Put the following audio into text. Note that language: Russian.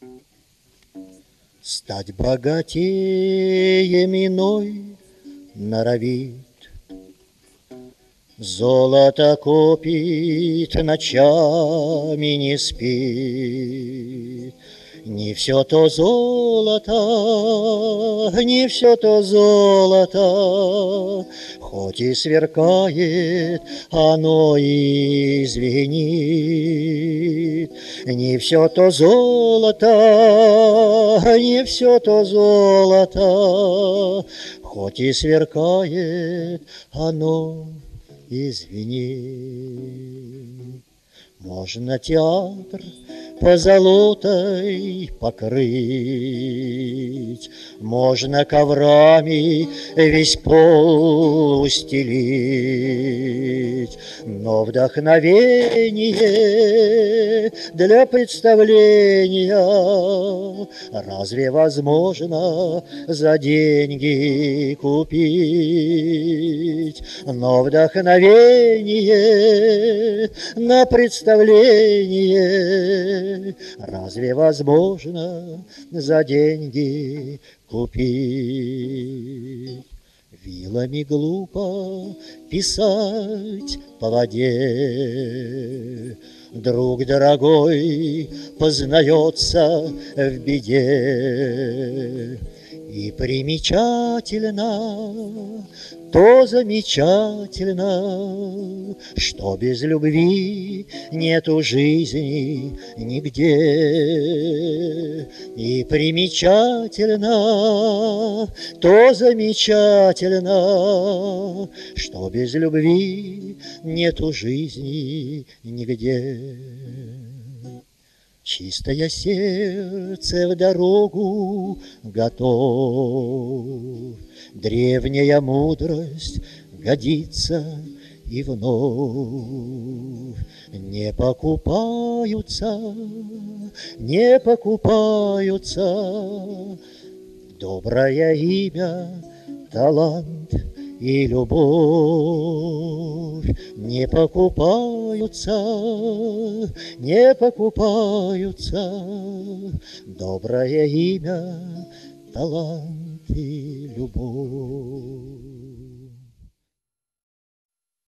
Стать богатеем иной норовит, золото копит, ночами не спит. Не все то золото, не все то золото, хоть и сверкает, оно и звенит. Не все то золото, не все то золото, хоть и сверкает, оно и звенит. Можно театр позолотой покрыть, можно коврами весь пол устелить, но вдохновение для представления разве возможно за деньги купить? Но вдохновение на представление разве возможно за деньги купить? Вилами глупо писать по воде, друг дорогой познается в беде. И примечательно, то замечательно, что без любви нету жизни нигде. И примечательно, то замечательно, что без любви нету жизни нигде. Чистое сердце в дорогу готов, древняя мудрость годится и вновь. Не покупаются, не покупаются доброе имя, талант и любовь. Не покупаются, не покупаются доброе имя, талант и любовь.